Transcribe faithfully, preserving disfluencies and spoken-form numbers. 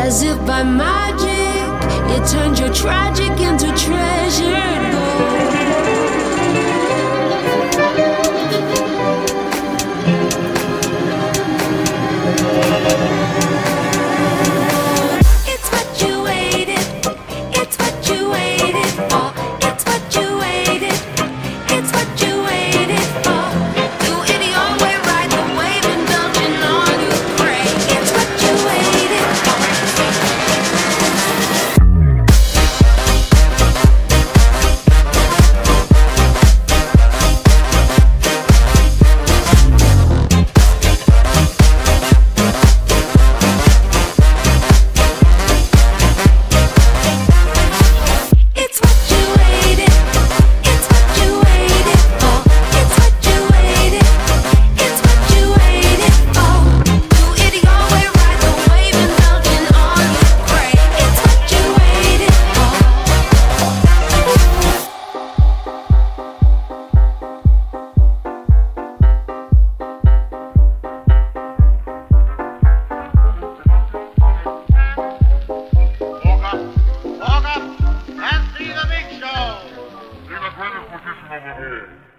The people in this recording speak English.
As if by magic, you turned your tragic into treasured gold. It's what you waited, it's what you waited for, it's what you waited, it's what you waited for. Do it your way, ride the wave, indulging all you pray. It's what you waited for. It's what you waited, it's what you waited for, it's what you waited, it's what you waited for. Do it your way, ride the wave, indulging all you pray. It's what you waited for. Walk up, walk up, and see the big show. See the greatest position over here.